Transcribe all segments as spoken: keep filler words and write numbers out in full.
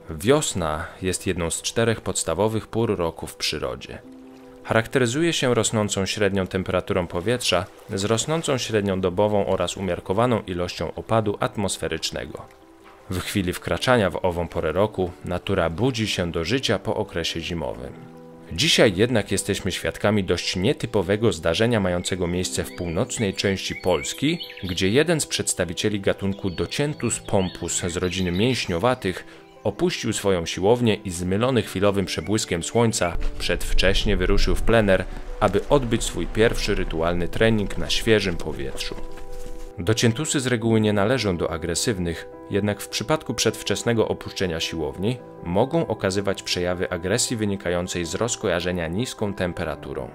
Wiosna jest jedną z czterech podstawowych pór roku w przyrodzie. Charakteryzuje się rosnącą średnią temperaturą powietrza z rosnącą średnią dobową oraz umiarkowaną ilością opadu atmosferycznego. W chwili wkraczania w ową porę roku natura budzi się do życia po okresie zimowym. Dzisiaj jednak jesteśmy świadkami dość nietypowego zdarzenia mającego miejsce w północnej części Polski, gdzie jeden z przedstawicieli gatunku Docynthus pompus z rodziny mięśniowatych opuścił swoją siłownię i zmylony chwilowym przebłyskiem słońca przedwcześnie wyruszył w plener, aby odbyć swój pierwszy rytualny trening na świeżym powietrzu. Docynthusy z reguły nie należą do agresywnych, jednak w przypadku przedwczesnego opuszczenia siłowni mogą okazywać przejawy agresji wynikającej z rozkojarzenia niską temperaturą.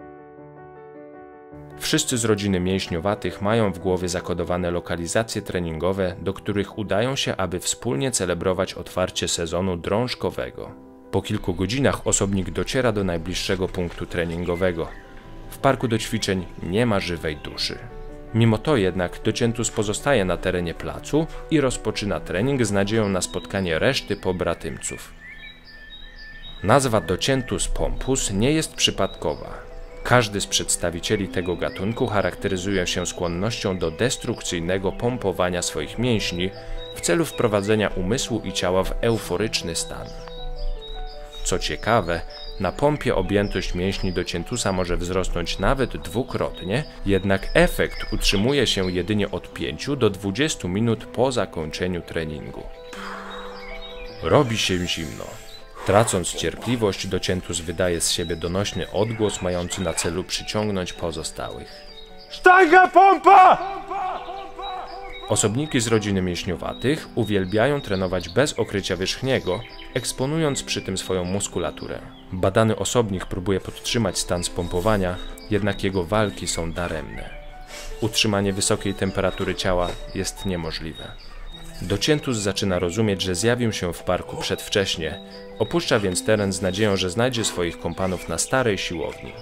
Wszyscy z rodziny mięśniowatych mają w głowie zakodowane lokalizacje treningowe, do których udają się, aby wspólnie celebrować otwarcie sezonu drążkowego. Po kilku godzinach osobnik dociera do najbliższego punktu treningowego. W parku do ćwiczeń nie ma żywej duszy. Mimo to jednak Docynthus pozostaje na terenie placu i rozpoczyna trening z nadzieją na spotkanie reszty pobratymców. Nazwa Docynthus pompus nie jest przypadkowa. Każdy z przedstawicieli tego gatunku charakteryzuje się skłonnością do destrukcyjnego pompowania swoich mięśni w celu wprowadzenia umysłu i ciała w euforyczny stan. Co ciekawe, na pompie objętość mięśni Docynthusa może wzrosnąć nawet dwukrotnie, jednak efekt utrzymuje się jedynie od pięciu do dwudziestu minut po zakończeniu treningu. Robi się zimno. Tracąc cierpliwość, Docynthus wydaje z siebie donośny odgłos mający na celu przyciągnąć pozostałych. Sztanga pompa! Osobniki z rodziny mięśniowatych uwielbiają trenować bez okrycia wierzchniego, eksponując przy tym swoją muskulaturę. Badany osobnik próbuje podtrzymać stan spompowania, jednak jego walki są daremne. Utrzymanie wysokiej temperatury ciała jest niemożliwe. Docynthus zaczyna rozumieć, że zjawił się w parku przedwcześnie, opuszcza więc teren z nadzieją, że znajdzie swoich kompanów na starej siłowni.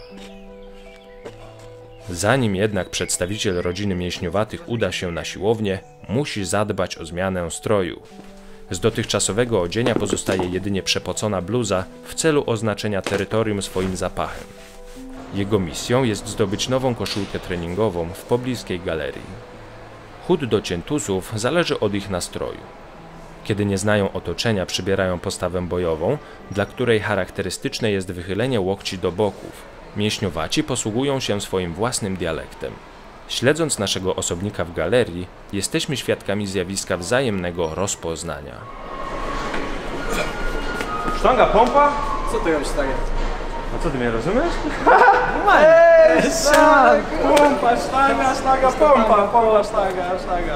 Zanim jednak przedstawiciel rodziny mięśniowatych uda się na siłownię, musi zadbać o zmianę stroju. Z dotychczasowego odzienia pozostaje jedynie przepocona bluza w celu oznaczenia terytorium swoim zapachem. Jego misją jest zdobyć nową koszulkę treningową w pobliskiej galerii. Chód Docynthusów zależy od ich nastroju. Kiedy nie znają otoczenia, przybierają postawę bojową, dla której charakterystyczne jest wychylenie łokci do boków. Mięśniowaci posługują się swoim własnym dialektem. Śledząc naszego osobnika w galerii, jesteśmy świadkami zjawiska wzajemnego rozpoznania. Sztanga pompa? Co to ją staje? A co ty mnie rozumiesz? Ej, sztanga, Pompa, sztanga, sztanga, pompa, pompa, sztanga, sztanga.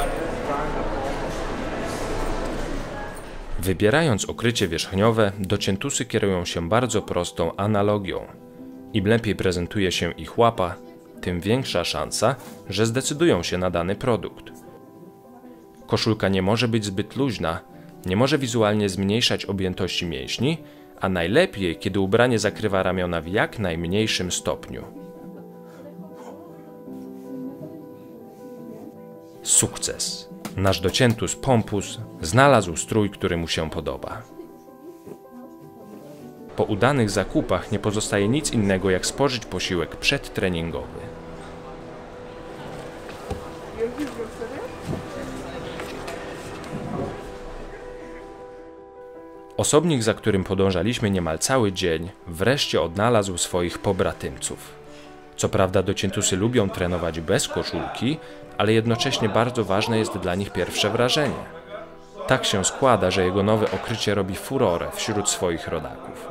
Wybierając okrycie wierzchniowe, Docynthusy kierują się bardzo prostą analogią. Im lepiej prezentuje się ich łapa, tym większa szansa, że zdecydują się na dany produkt. Koszulka nie może być zbyt luźna, nie może wizualnie zmniejszać objętości mięśni, a najlepiej, kiedy ubranie zakrywa ramiona w jak najmniejszym stopniu. Sukces! Nasz Docynthus pompus znalazł strój, który mu się podoba. Po udanych zakupach nie pozostaje nic innego, jak spożyć posiłek przedtreningowy. Osobnik, za którym podążaliśmy niemal cały dzień, wreszcie odnalazł swoich pobratymców. Co prawda Docynthusy lubią trenować bez koszulki, ale jednocześnie bardzo ważne jest dla nich pierwsze wrażenie. Tak się składa, że jego nowe okrycie robi furorę wśród swoich rodaków.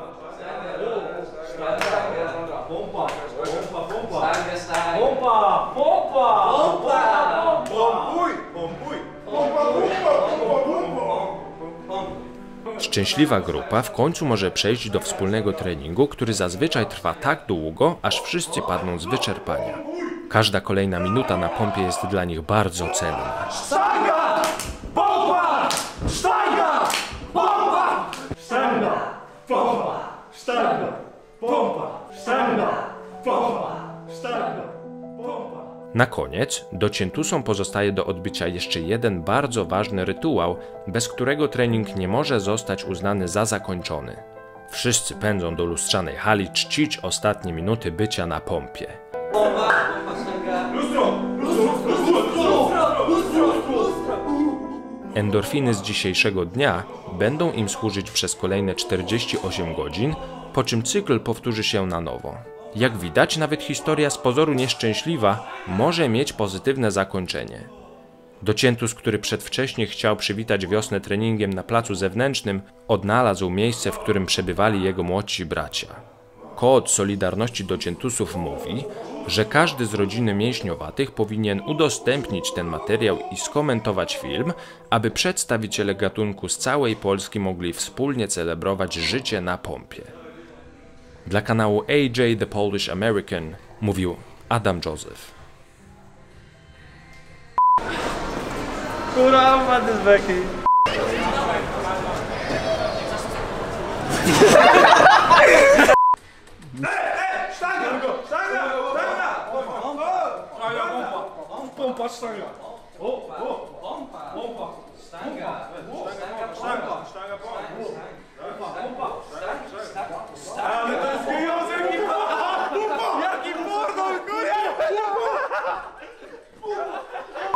Pompa, pompa, pompa, pompuj, pompuj, pompa, pompa, pompa. Szczęśliwa grupa w końcu może przejść do wspólnego treningu, który zazwyczaj trwa tak długo, aż wszyscy padną z wyczerpania. Każda kolejna minuta na pompie jest dla nich bardzo cenna. Sztanga, pompa, sztanga, pompa, sztanga, pompa, sztanga, pompa, sztanga, pompa, sztanga, pompa. Na koniec dociętusom pozostaje do odbycia jeszcze jeden bardzo ważny rytuał, bez którego trening nie może zostać uznany za zakończony. Wszyscy pędzą do lustrzanej hali czcić ostatnie minuty bycia na pompie. Endorfiny z dzisiejszego dnia będą im służyć przez kolejne czterdzieści osiem godzin, po czym cykl powtórzy się na nowo. Jak widać, nawet historia z pozoru nieszczęśliwa może mieć pozytywne zakończenie. Dociętus, który przedwcześnie chciał przywitać wiosnę treningiem na placu zewnętrznym, odnalazł miejsce, w którym przebywali jego młodsi bracia. Kod Solidarności Dociętusów mówi, że każdy z rodziny mięśniowatych powinien udostępnić ten materiał i skomentować film, aby przedstawiciele gatunku z całej Polski mogli wspólnie celebrować życie na pompie. Dla kanału A J The Polish American mówił Adam Joseph. Kurwa, ty z beki. Sztanga! Sztanga! Sztanga! Pompa! Pompa! Pompa sztanga! O, o!